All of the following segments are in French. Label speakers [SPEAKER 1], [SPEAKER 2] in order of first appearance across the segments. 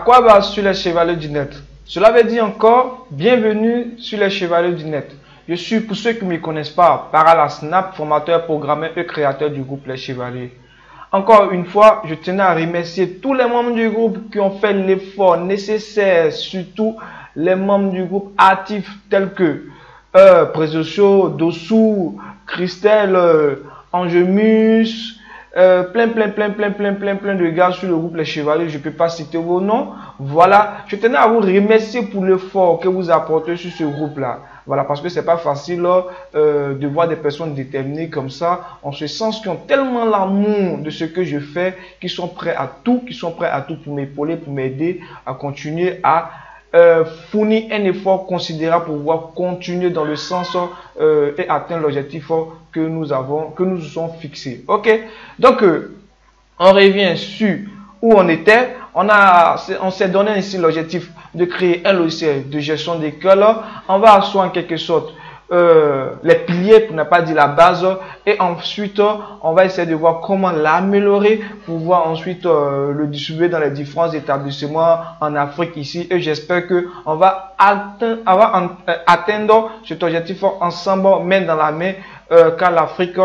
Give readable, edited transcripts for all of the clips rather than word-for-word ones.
[SPEAKER 1] quoi va sur les Chevaliers du Net? Cela veut dire encore, bienvenue sur les Chevaliers du Net. Je suis, pour ceux qui ne me connaissent pas, Parala Snap, formateur, programmeur et créateur du groupe Les Chevaliers. Encore une fois, je tenais à remercier tous les membres du groupe qui ont fait l'effort nécessaire, surtout les membres du groupe actifs tels que Présocio, Dossou, Christelle, Angemus, plein de gars sur le groupe Les Chevaliers. Je ne peux pas citer vos noms. Voilà, je tenais à vous remercier pour l'effort que vous apportez sur ce groupe-là. Voilà, parce que c'est pas facile de voir des personnes déterminées comme ça, en ce sens, qui ont tellement l'amour de ce que je fais, qui sont prêts à tout pour m'épauler, pour m'aider à continuer à fournir un effort considérable pour pouvoir continuer dans le sens et atteindre l'objectif que nous nous sommes fixés. Ok, donc on revient sur où on était. On s'est donné ainsi l'objectif de créer un logiciel de gestion d'école. On va asseoir en quelque sorte les piliers, pour ne pas dire la base, et ensuite on va essayer de voir comment l'améliorer pour pouvoir ensuite le distribuer dans les différents établissements en Afrique ici, et j'espère que on va atteindre cet objectif ensemble, main dans la main, car l'Afrique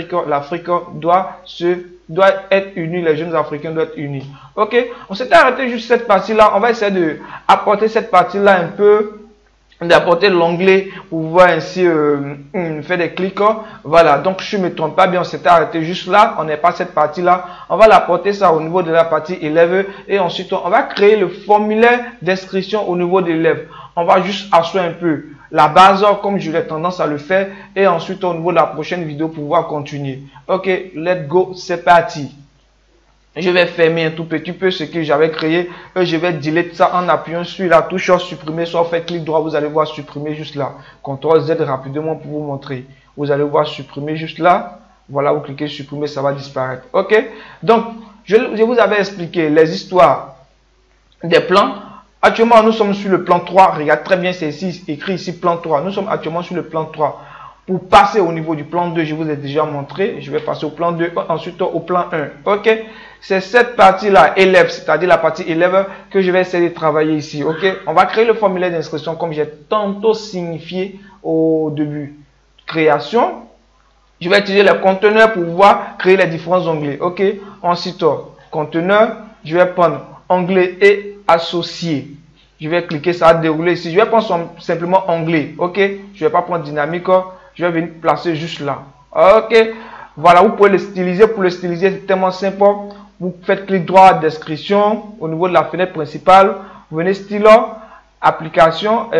[SPEAKER 1] doit être unie, les jeunes Africains doivent être unis. Ok, on s'était arrêté juste cette partie-là. On va essayer de apporter cette partie-là un peu, d'apporter l'onglet pour voir ainsi faire des clics. Voilà, donc je ne me trompe pas bien, on s'était arrêté juste là. On n'est pas cette partie-là. On va l'apporter ça au niveau de la partie élève, et ensuite on va créer le formulaire d'inscription au niveau de l'élève. On va juste asseoir un peu la base comme j'aurais tendance à le faire, et ensuite au niveau de la prochaine vidéo pouvoir continuer. Ok, let's go, c'est parti. Je vais fermer un tout petit peu ce que j'avais créé, et je vais delete ça en appuyant sur la touche supprimer, soit fait clic droit, vous allez voir supprimer juste là. CTRL Z rapidement pour vous montrer. Vous allez voir supprimer juste là. Voilà, vous cliquez supprimer, ça va disparaître. Ok, donc je vous avais expliqué les histoires des plans. Actuellement, nous sommes sur le plan 3. Regarde très bien, c'est ici, écrit ici plan 3. Nous sommes actuellement sur le plan 3. Pour passer au niveau du plan 2, je vous ai déjà montré. Je vais passer au plan 2, ensuite au plan 1. Ok, c'est cette partie-là, élève, c'est-à-dire la partie élève, que je vais essayer de travailler ici. Ok, on va créer le formulaire d'inscription comme j'ai tantôt signifié au début. Création. Je vais utiliser le conteneur pour pouvoir créer les différents onglets. Ok, ensuite, conteneur, je vais prendre onglet et associé. Je vais cliquer, ça va dérouler ici. Je vais prendre simplement onglet. Ok, je vais pas prendre dynamique. Je vais venir placer juste là. Ok, voilà, vous pouvez le styliser. Pour le styliser, c'est tellement simple. Vous faites clic droit, description, au niveau de la fenêtre principale. Vous venez stylo, application,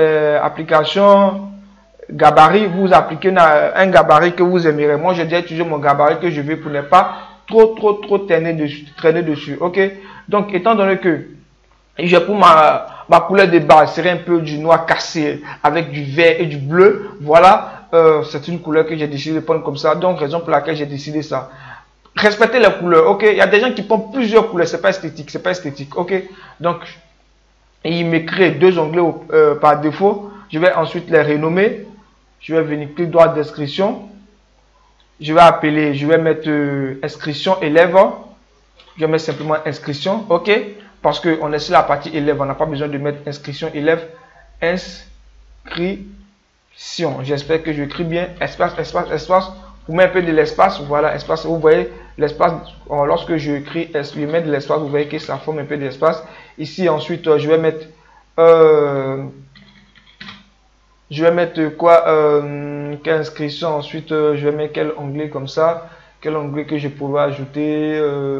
[SPEAKER 1] gabarit. Vous appliquez un gabarit que vous aimerez. Moi, j'ai déjà utilisé mon gabarit que je veux pour ne pas trop traîner dessus. Ok, donc étant donné que je pour ma couleur de base serait un peu du noir cassé avec du vert et du bleu. Voilà, c'est une couleur que j'ai décidé de prendre comme ça. Donc, raison pour laquelle j'ai décidé ça. Respectez les couleurs, ok. Il y a des gens qui prennent plusieurs couleurs, c'est pas esthétique, ok. Donc, il me crée deux onglets par défaut. Je vais ensuite les renommer. Je vais venir clic droit description. Je vais mettre inscription élève. Je vais mettre simplement inscription, ok. Parce qu'on est sur la partie élève, on n'a pas besoin de mettre inscription élève. Inscription. J'espère que j'écris bien. Espace. Vous mettez un peu de l'espace. Voilà, espace. Vous voyez l'espace. Lorsque j'écris, je mets de l'espace. Vous voyez que ça forme un peu d'espace. Ici, ensuite, je vais mettre quoi? Quelle inscription? Ensuite, je vais mettre quel onglet comme ça? Quel onglet que je pourrais ajouter?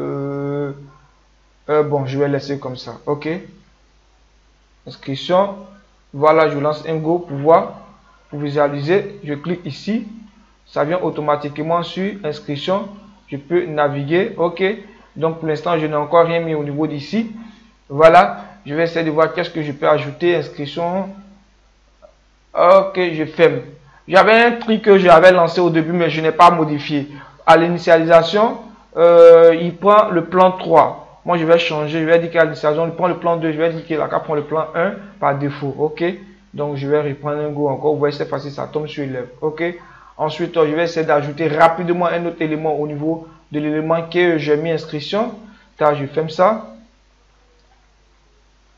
[SPEAKER 1] Bon, je vais laisser comme ça. Ok. Inscription. Voilà, je lance un go pour voir, pour visualiser. Je clique ici. Ça vient automatiquement sur inscription. Je peux naviguer. Ok. Donc, pour l'instant, je n'ai encore rien mis au niveau d'ici. Voilà. Je vais essayer de voir qu'est-ce que je peux ajouter. Inscription. Ok, je ferme. J'avais un truc que j'avais lancé au début, mais je n'ai pas modifié. À l'initialisation, il prend le plan 3. Moi, je vais changer. Je vais dire qu'à l'initialisation, il prend le plan 2. Je vais dire qu'il prend le plan 1 par défaut. Ok. Donc, je vais reprendre un go encore. Vous voyez, c'est facile, ça tombe sur l'élève. Ok. Ensuite, je vais essayer d'ajouter rapidement un autre élément au niveau de l'élément que j'ai mis inscription. Je ferme ça.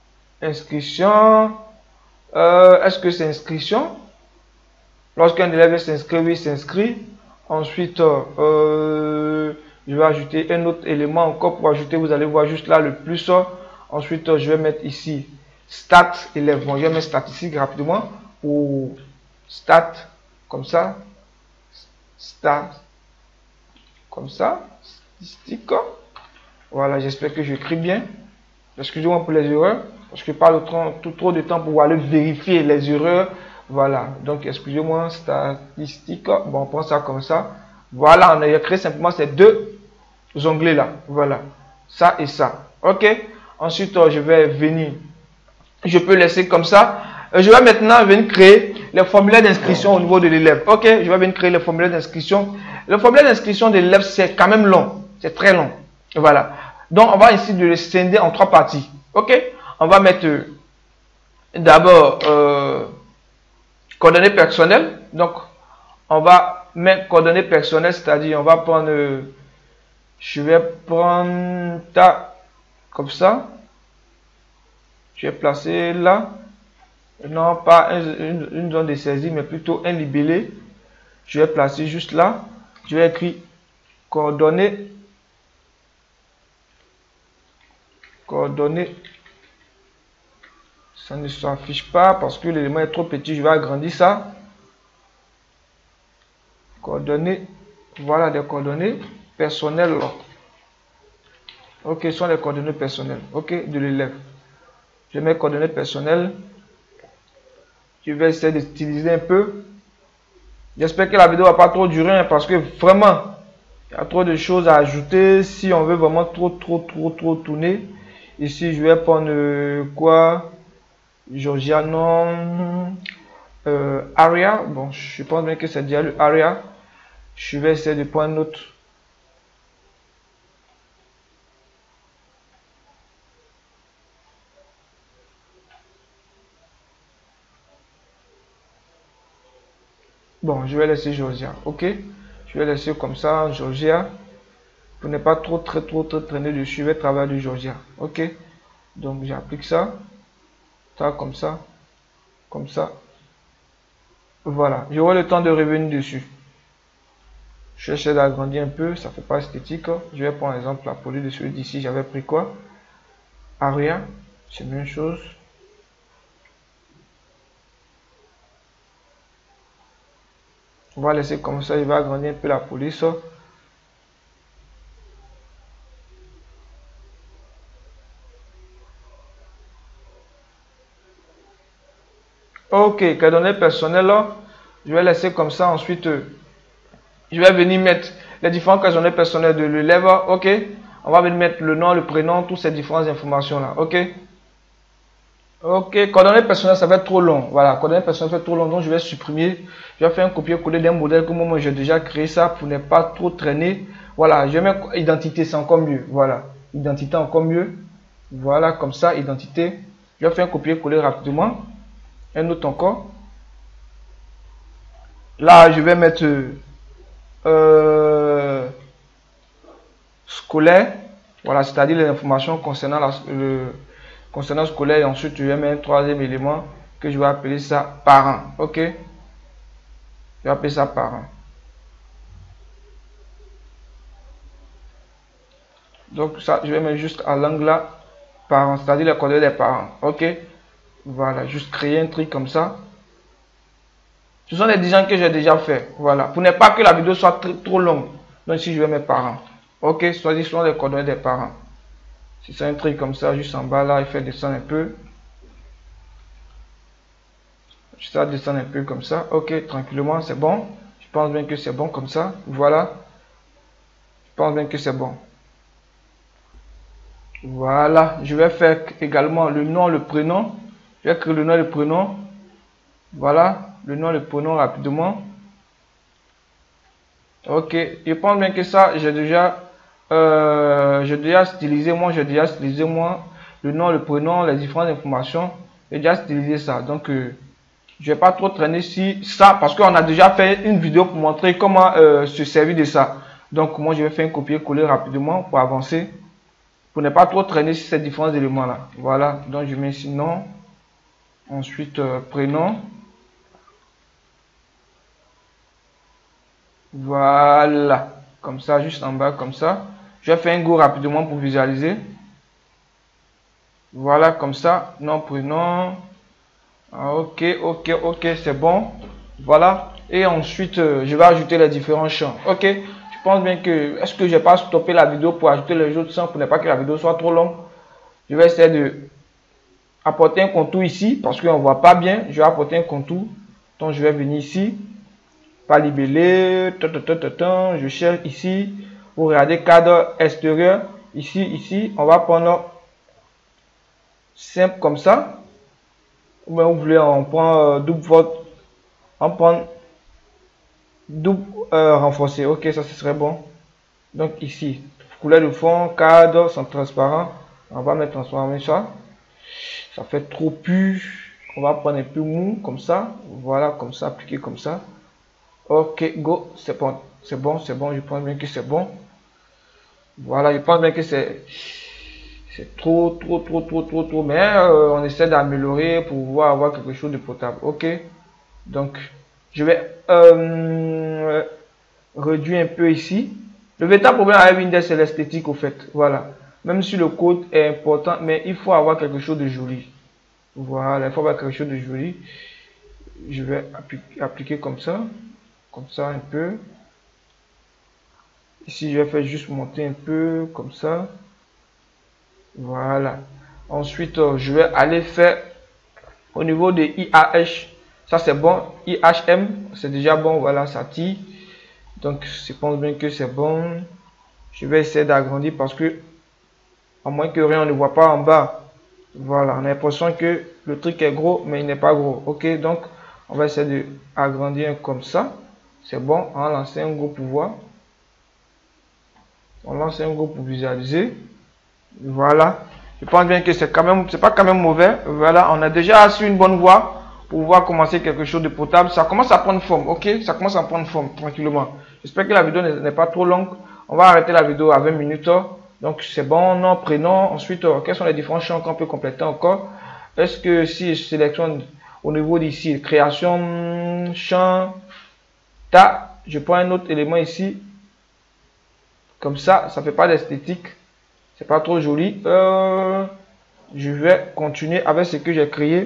[SPEAKER 1] Inscription. Est-ce que c'est inscription? Lorsqu'un élève s'inscrit, oui, s'inscrit. Ensuite, je vais ajouter un autre élément encore pour ajouter. Vous allez voir juste là le plus. Ensuite, je vais mettre ici stat élève. Bon, je vais mettre statistique rapidement. Ou stat, comme ça. Stat, comme ça. Statistique. Voilà, j'espère que j'écris bien. Excusez-moi pour les erreurs. Parce que je parle trop de temps pour aller vérifier les erreurs. Voilà, donc excusez-moi, statistique. Bon, on prend ça comme ça. Voilà, on a créé simplement ces deux onglets là. Voilà, ça et ça. Ok, ensuite je vais venir. Je peux laisser comme ça. Je vais maintenant venir créer les formulaires d'inscription au niveau de l'élève. Ok, je vais venir créer les formulaires d'inscription. Le formulaire d'inscription de l'élève, c'est quand même long. C'est très long. Voilà. Donc, on va essayer de le scinder en trois parties. Ok, on va mettre d'abord coordonnées personnelles. Donc, on va mettre coordonnées personnelles, c'est-à-dire, on va prendre, je vais prendre ta, comme ça. Je vais placer là. Non, pas une zone de saisie, mais plutôt un libellé. Je vais placer juste là. Je vais écrire coordonnées. Coordonnées. Ça ne s'affiche pas parce que l'élément est trop petit. Je vais agrandir ça. Coordonnées. Voilà les coordonnées personnelles. Ok, ce sont les coordonnées personnelles. Ok, de l'élève. Je mets coordonnées personnelles. Je vais essayer d'utiliser un peu. J'espère que la vidéo va pas trop durer parce que vraiment, il y a trop de choses à ajouter. Si on veut vraiment trop tourner. Ici, je vais prendre quoi? Georgia, non. Aria. Bon, je pense bien que c'est déjà le Aria. Je vais essayer de prendre notre. Bon, je vais laisser Georgia. Ok. Je vais laisser comme ça, Georgia. Pour ne pas trop traîner dessus. Je vais travailler du Georgia. Ok. Donc, j'applique ça. Ça, comme ça. Comme ça. Voilà. J'aurai le temps de revenir dessus. Je vais essayer d'agrandir un peu. Ça fait pas esthétique. Je vais prendre exemple la police de celui d'ici. J'avais pris quoi? Aria. C'est la même chose. On va laisser comme ça. Il va agrandir un peu la police. Ok, coordonnées personnelles, je vais laisser comme ça. Ensuite, je vais venir mettre les différentes coordonnées personnelles de l'élève. Ok, on va venir mettre le nom, le prénom, toutes ces différentes informations là. Ok, ok, coordonnées personnelles, ça va être trop long. Voilà, coordonnées personnelles, ça va être trop long. Donc, je vais supprimer. Je vais faire un copier-coller d'un modèle que moi, j'ai déjà créé ça pour ne pas trop traîner. Voilà, je vais mettre identité, c'est encore mieux. Voilà, identité encore mieux. Voilà, comme ça, identité. Je vais faire un copier-coller rapidement. Un autre encore. Là, je vais mettre scolaire. Voilà, c'est-à-dire les informations concernant concernant scolaire. Et ensuite, je vais mettre un troisième élément que je vais appeler ça parent. Ok. Je vais appeler ça parent. Donc, ça, je vais mettre juste à l'angle là, parent, c'est-à-dire les coordonnées des parents. Ok. Voilà, juste créer un truc comme ça. Ce sont des designs que j'ai déjà fait. Voilà. Pour ne pas que la vidéo soit trop longue. Donc ici, je vais mes parents. Ok. Soit dit, sont les coordonnées des parents. Si c'est un truc comme ça, juste en bas là, il fait descendre un peu. Juste à descendre un peu comme ça. Ok. Tranquillement, c'est bon. Je pense bien que c'est bon comme ça. Voilà. Je pense bien que c'est bon. Voilà. Je vais faire également le nom, le prénom. Je vais créer le nom et le prénom. Voilà. Le nom et le prénom rapidement. Ok, je pense bien que ça, j'ai déjà stylisé moi, le nom, le prénom, les différentes informations. J'ai déjà stylisé ça. Donc, je vais pas trop traîner si ça, parce qu'on a déjà fait une vidéo pour montrer comment se servir de ça. Donc, moi, je vais faire un copier-coller rapidement pour avancer. pour ne pas trop traîner sur ces différents éléments là. Voilà, donc je mets ici nom, ensuite prénom. Voilà, comme ça, juste en bas, comme ça. Je vais faire un go rapidement pour visualiser. Voilà, comme ça, nom, prénom. Ah, ok, c'est bon. Voilà, et ensuite, je vais ajouter les différents champs. Ok, je pense bien que, est-ce que je vais pas stopper la vidéo pour ajouter les autres champs pour ne pas que la vidéo soit trop longue. Je vais essayer de apporter un contour ici, parce qu'on ne voit pas bien. Je vais apporter un contour. Donc, je vais venir ici. Pas libellé, je cherche ici, vous regardez cadre extérieur, ici, on va prendre simple comme ça, ou bien vous voulez, on prend double vote, on prend double renforcé, ok, ça ce serait bon. Donc ici, couleur de fond, cadre, sans transparent, on va mettre transparent ça, ça fait trop pu, on va prendre un peu mou, comme ça, voilà, comme ça, appliquer comme ça. Ok, go, c'est bon, je pense bien que c'est bon. Voilà, je pense bien que c'est trop, mais on essaie d'améliorer pour pouvoir avoir quelque chose de potable. Ok, donc je vais réduire un peu ici. Le véritable problème avec Windows, c'est l'esthétique au fait. Voilà, même si le code est important, mais il faut avoir quelque chose de joli. Voilà, il faut avoir quelque chose de joli. Je vais appliquer comme ça un peu. Ici, je vais faire juste monter un peu comme ça. Voilà. Ensuite, je vais aller faire au niveau de IAH. Ça, c'est bon. IHM, c'est déjà bon. Voilà, ça tire. Donc, je pense bien que c'est bon. Je vais essayer d'agrandir parce que, à moins que rien, on ne voit pas en bas. Voilà, on a l'impression que le truc est gros, mais il n'est pas gros. Ok, donc, on va essayer d'agrandir comme ça. C'est bon. On va lancer un gros pouvoir. On lance un go pour visualiser. Voilà. Je pense bien que c'est pas quand même mauvais. Voilà, on a déjà su une bonne voie pour pouvoir commencer quelque chose de potable. Ça commence à prendre forme, ok? Ça commence à prendre forme tranquillement. J'espère que la vidéo n'est pas trop longue. On va arrêter la vidéo à 20 minutes. Donc c'est bon, nom, prénom. Ensuite, quels sont les différents champs qu'on peut compléter encore? Est-ce que si je sélectionne au niveau d'ici, création, champ, je prends un autre élément ici. Comme ça fait pas d'esthétique. C'est pas trop joli. Je vais continuer avec ce que j'ai créé.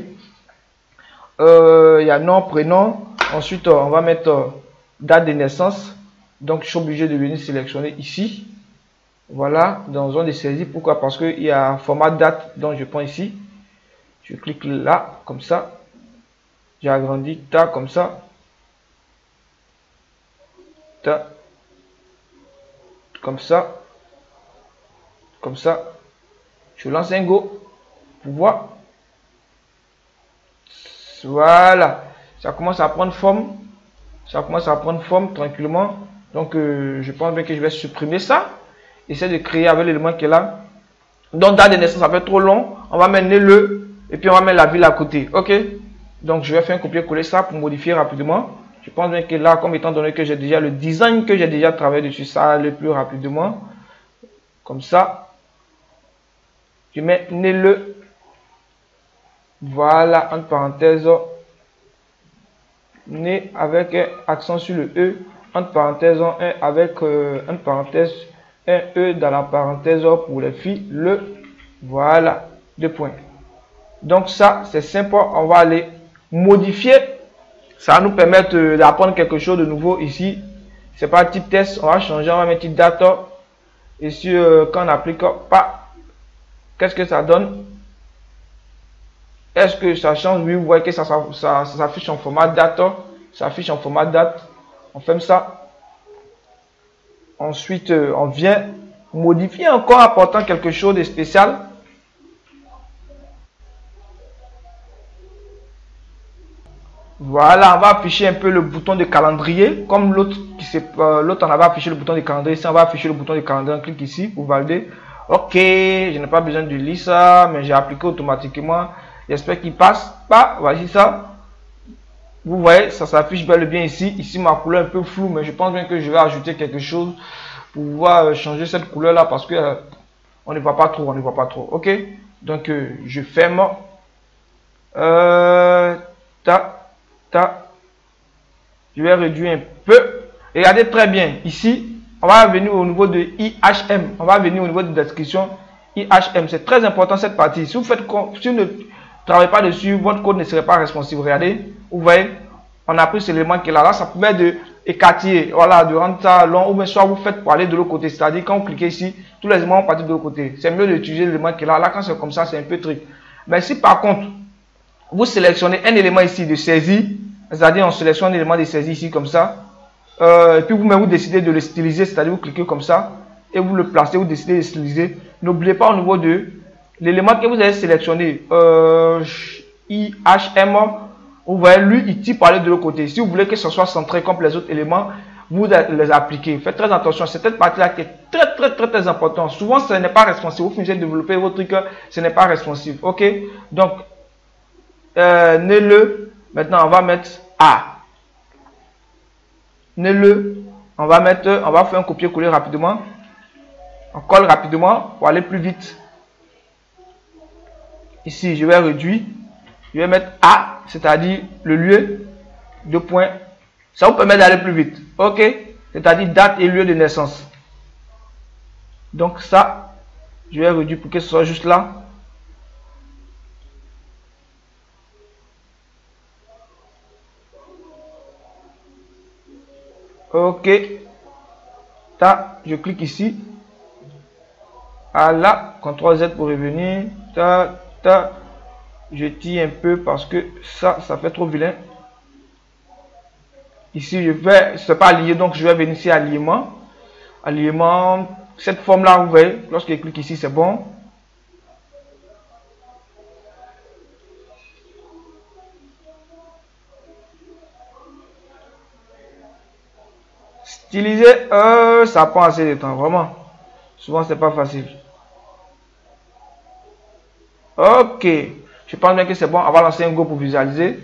[SPEAKER 1] Il y a nom, prénom. Ensuite, on va mettre date de naissance. Donc, je suis obligé de venir sélectionner ici. Voilà, dans zone de saisie. Pourquoi? Parce qu'il y a format date. Donc, je prends ici. Je clique là, comme ça. J'ai agrandi, comme ça. Comme ça, je lance un go pour voir. Voilà, ça commence à prendre forme, tranquillement. Donc je pense bien que je vais supprimer ça, essayer de créer avec l'élément qui est là. Donc date de naissance, ça fait trop long, on va mettre le et puis on va mettre la ville à côté. Ok, donc je vais faire un copier-coller ça pour modifier rapidement. Je pense bien que là, comme étant donné que j'ai déjà le design que j'ai déjà travaillé dessus, ça aller plus rapidement. Comme ça, je mets le. Voilà, entre parenthèses, né avec un accent sur le E, entre parenthèses, un avec entre parenthèses, un E dans la parenthèse pour les filles, le. Voilà, 2 points. Donc ça, c'est simple, on va aller modifier. Ça va nous permettre d'apprendre quelque chose de nouveau ici. C'est pas type test, on va changer, on va mettre date. Et si quand on applique pas, qu'est-ce que ça donne? Est-ce que ça change? Oui, vous voyez que ça s'affiche en format date. Ça affiche en format date. On ferme ça. Ensuite, on vient modifier encore, apportant quelque chose de spécial. Voilà, on va afficher un peu le bouton de calendrier. Comme l'autre on avait affiché le bouton de calendrier. Ici, on va afficher le bouton de calendrier. On clique ici pour valider. Ok, je n'ai pas besoin de lire ça, mais j'ai appliqué automatiquement. J'espère qu'il passe pas. Voici ça. Vous voyez, ça s'affiche bel et bien ici. Ici, ma couleur est un peu floue, mais je pense bien que je vais ajouter quelque chose pour pouvoir changer cette couleur là parce que On ne voit pas trop, on ne voit pas trop. Ok. Donc, je ferme. Je vais réduire un peu. Regardez très bien. Ici, on va venir au niveau de IHM. On va venir au niveau de description IHM. C'est très important cette partie. Si vous ne travaillez pas dessus, votre code ne serait pas responsive. Regardez, vous voyez, on a pris cet élément qui est là. Là, ça permet de écarter, voilà, de rendre ça long. Ou bien soit vous faites pour aller de l'autre côté. C'est-à-dire, quand vous cliquez ici, tous les éléments vont partir de l'autre côté. C'est mieux d'utiliser l'élément qui est là. Là, quand c'est comme ça, c'est un peu trick. Mais si par contre, vous sélectionnez un élément ici de saisie, c'est-à-dire on sélectionne un élément de saisie ici comme ça, et puis vous-même vous décidez de le styliser, c'est-à-dire vous cliquez comme ça, et vous le placez, vous décidez de styliser. N'oubliez pas au niveau de l'élément que vous avez sélectionné, IHM, vous voyez, lui, il tire par aller de l'autre côté. Si vous voulez que ce soit centré comme les autres éléments, vous les appliquez. Faites très attention, c'est cette partie-là qui est très importante. Souvent, ce n'est pas responsive. Vous finissez de développer votre truc, ce n'est pas responsive. Ok? Donc, maintenant, on va mettre A. On va faire un copier-coller rapidement. On colle rapidement pour aller plus vite. Ici, je vais réduire. Je vais mettre A, c'est-à-dire le lieu, 2 points. Ça vous permet d'aller plus vite. Ok? C'est-à-dire date et lieu de naissance. Donc ça, je vais réduire pour que ce soit juste là. Ok. Je clique ici. Là, CTRL Z pour revenir. Je tire un peu parce que ça fait trop vilain. Ici, c'est pas allié, donc je vais venir ici alliement. Alliement, cette forme-là, vous voyez, lorsque je clique ici, c'est bon. Styliser, ça prend assez de temps, vraiment. Souvent, c'est pas facile. Ok. Je pense bien que c'est bon. On va lancer un go pour visualiser.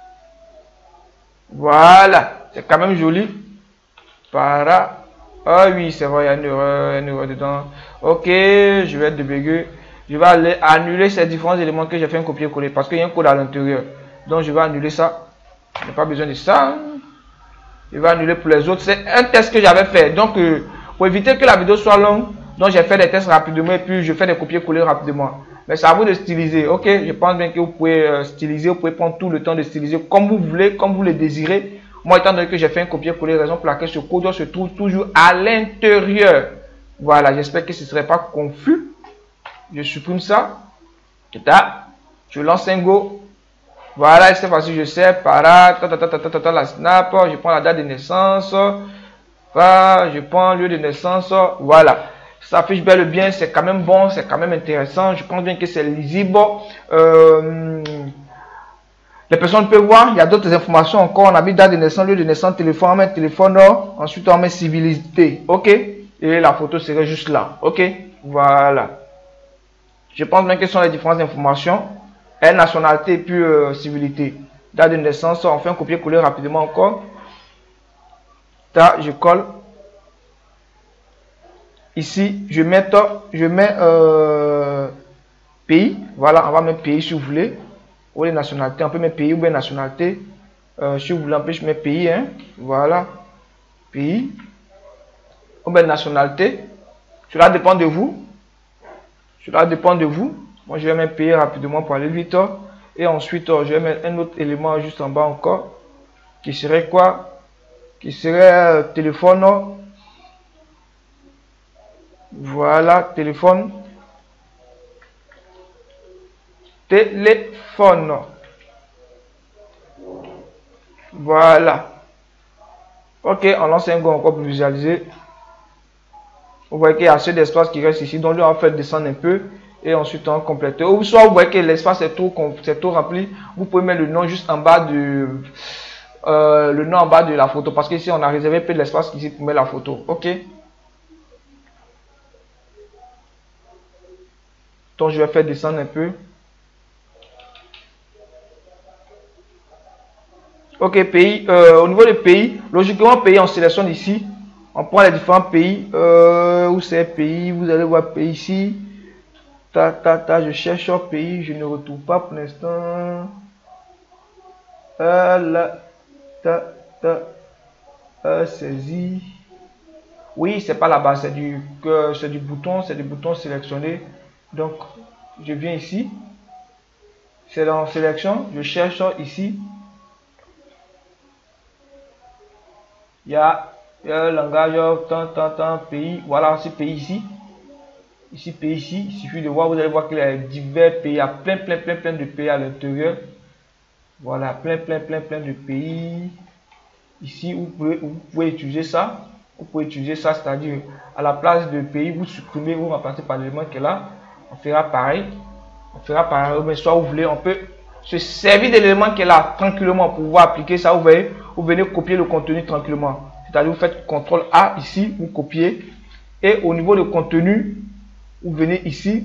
[SPEAKER 1] Voilà. C'est quand même joli. Ah oui, c'est vrai, il y a une erreur dedans. Ok, je vais débugger. Je vais aller annuler ces différents éléments que j'ai fait un copier-coller parce qu'il y a un code à l'intérieur. Donc, je vais annuler ça. Je n'ai pas besoin de ça. Je vais annuler pour les autres. C'est un test que j'avais fait. Donc, pour éviter que la vidéo soit longue, donc j'ai fait des tests rapidement et puis je fais des copier-coller rapidement. Mais c'est à vous de styliser. Ok, je pense bien que vous pouvez styliser. Vous pouvez prendre tout le temps de styliser comme vous voulez, comme vous le désirez. Moi, étant donné que j'ai fait un copier-coller, raison pour laquelle ce code se trouve toujours à l'intérieur. Voilà, j'espère que ce ne serait pas confus. Je supprime ça. Je lance un go. Voilà, cette fois-ci, je sais, la snap, je prends la date de naissance, je prends le lieu de naissance, voilà. Ça affiche bel et bien, c'est quand même bon, c'est quand même intéressant. Je pense bien que c'est lisible. Les personnes peuvent voir, il y a d'autres informations encore. On a mis date de naissance, lieu de naissance, téléphone, on met téléphone, ensuite on met civilité, ok. Et la photo serait juste là, ok. Voilà. Je pense bien que ce sont les différentes informations. Nationalité et puis civilité. Date de naissance, on fait un copier-coller rapidement encore. Je colle. Ici, je mets pays. Voilà, on va mettre pays si vous voulez. Ou les nationalités, on peut mettre pays ou bien nationalité. Si vous voulez, on peut mettre pays. Hein. Voilà. Pays. Ou bien nationalité. Cela dépend de vous. Cela dépend de vous. Moi, je vais mettre pays rapidement pour aller vite. Et ensuite, je vais mettre un autre élément juste en bas encore. Qui serait quoi? Qui serait téléphone. Voilà, téléphone. Téléphone. Voilà. Ok, on lance un go encore pour visualiser. Vous voyez qu'il y a assez d'espace qui reste ici. Donc, on va faire descendre un peu. Et ensuite, on complète. Ou soit vous voyez que l'espace est trop rempli. Vous pouvez mettre le nom juste en bas de... le nom en bas de la photo. Parce qu'ici, on a réservé un peu de l'espace ici pour mettre la photo. Ok. Donc, je vais faire descendre un peu. Ok, pays. Au niveau des pays, logiquement, pays, on sélectionne ici. On prend les différents pays. Où c'est pays? Vous allez voir pays ici. Je cherche un pays, je ne retrouve pas pour l'instant. Là, saisie. Oui, c'est pas là-bas, c'est du bouton, c'est du bouton sélectionné. Donc, je viens ici. C'est dans sélection, je cherche ici. Il y a le langage, pays. Voilà, ce pays ici. Ici, pays ici. Il suffit de voir, vous allez voir qu'il y a divers pays. Il y a plein de pays à l'intérieur. Voilà, plein de pays. Ici, vous pouvez utiliser ça. Vous pouvez utiliser ça, c'est-à-dire à la place de pays, vous supprimez, vous remplacez par l'élément qui est là. On fera pareil. Mais soit vous voulez, on peut se servir de l'élément qui est là tranquillement pour pouvoir appliquer ça. Vous voyez, vous venez copier le contenu tranquillement. C'est-à-dire, vous faites CTRL A ici, vous copiez. Et au niveau de contenu, vous venez ici,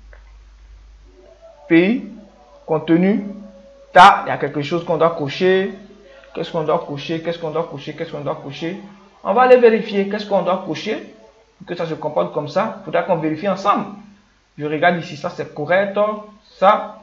[SPEAKER 1] pays, contenu, il y a quelque chose qu'on doit cocher. Qu'est-ce qu'on doit cocher? On va aller vérifier qu'est-ce qu'on doit cocher pour que ça se comporte comme ça. Il faudra qu'on vérifie ensemble. Je regarde ici, ça c'est correct. Ça,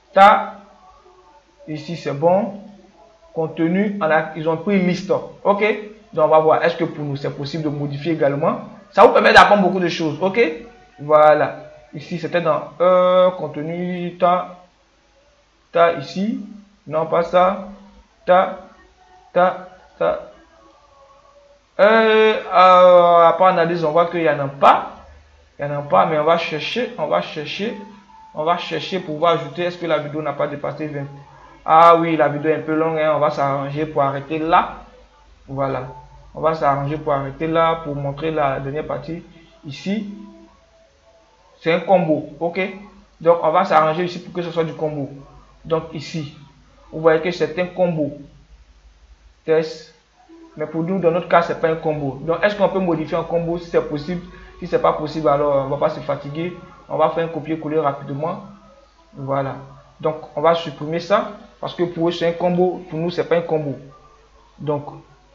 [SPEAKER 1] ici c'est bon. Contenu, ils ont pris une liste. Ok, donc on va voir. Est-ce que pour nous c'est possible de modifier également? Ça vous permet d'apprendre beaucoup de choses. Ok, voilà. Ici c'était dans contenu, ici. Non, pas ça. Après analyse, on voit qu'il n'y en a pas. Mais on va chercher pour pouvoir ajouter. Est-ce que la vidéo n'a pas dépassé 20? Ah oui, la vidéo est un peu longue, hein. On va s'arranger pour arrêter là. Voilà. On va s'arranger pour arrêter là, pour montrer la dernière partie. Ici, c'est un combo. Ok. Donc, on va s'arranger ici pour que ce soit du combo. Donc, ici, vous voyez que c'est un combo. Test. Mais pour nous, dans notre cas, c'est pas un combo. Donc, est-ce qu'on peut modifier un combo si c'est possible? Si c'est pas possible, alors on va pas se fatiguer. On va faire un copier-coller rapidement. Voilà. Donc, on va supprimer ça parce que pour eux, c'est un combo. Pour nous, c'est pas un combo. Donc,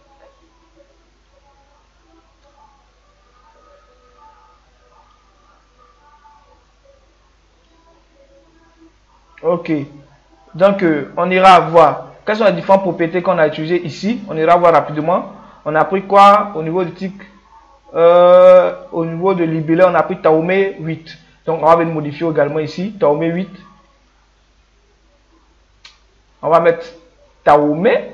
[SPEAKER 1] ok. Donc, on ira voir quelles sont les différentes propriétés qu'on a utilisées ici. On ira voir rapidement. On a pris quoi au niveau du tic? Au niveau de libellé, on a pris Taomé 8. Donc, on va venir modifier également ici. Taomé 8. On va mettre Taomé.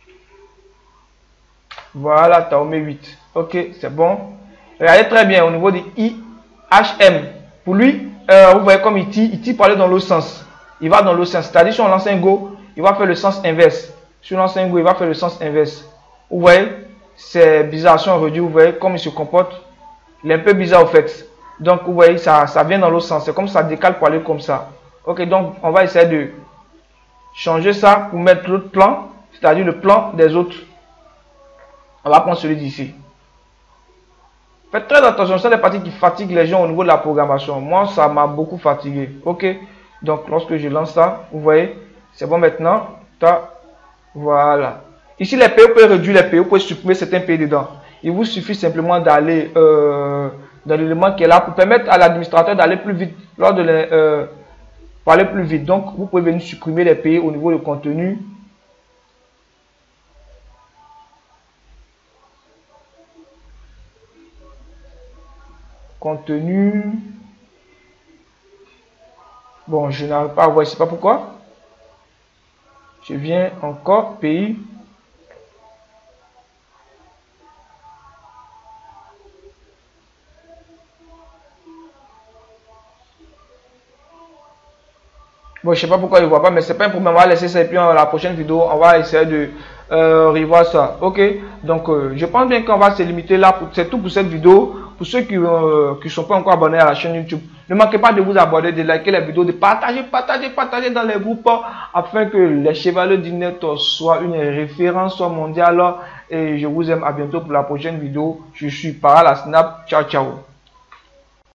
[SPEAKER 1] Voilà, Taomé 8. Ok, c'est bon. Regardez très bien au niveau de IHM. Pour lui, vous voyez comme il tire pour aller dans l'autre sens. Il va dans l'autre sens. C'est-à-dire, si on lance un go, il va faire le sens inverse. Si on lance un go, il va faire le sens inverse. Vous voyez, c'est bizarre. Si on réduit, vous voyez comme il se comporte. Il est un peu bizarre au fait. Donc, vous voyez, ça vient dans l'autre sens. C'est comme ça décale pour aller comme ça. Ok, donc, on va essayer de changer ça pour mettre l'autre plan. C'est-à-dire le plan des autres. On va prendre celui d'ici. Faites très attention, c'est des parties qui fatiguent les gens au niveau de la programmation. Moi, ça m'a beaucoup fatigué. Ok, donc lorsque je lance ça, vous voyez, c'est bon maintenant. Voilà. Ici, les pays, vous pouvez réduire les pays, vous pouvez supprimer certains pays dedans. Il vous suffit simplement d'aller dans l'élément qui est là pour permettre à l'administrateur d'aller plus vite lors de pour aller plus vite. Donc, vous pouvez venir supprimer les pays au niveau du contenu. Bon, je n'arrive pas à voir, je ne sais pas pourquoi. Je viens encore, pays. Bon, je ne sais pas pourquoi il ne voit pas, mais c'est pas un problème. On va laisser ça et puis dans la prochaine vidéo, on va essayer de revoir ça. Ok, donc je pense bien qu'on va se limiter là. C'est tout pour cette vidéo. Pour ceux qui ne sont pas encore abonnés à la chaîne YouTube, ne manquez pas de vous abonner, de liker la vidéo, de partager dans les groupes afin que les chevaliers du net soient une référence mondiale. Et je vous aime, à bientôt pour la prochaine vidéo. Je suis Para la Snap. Ciao, ciao.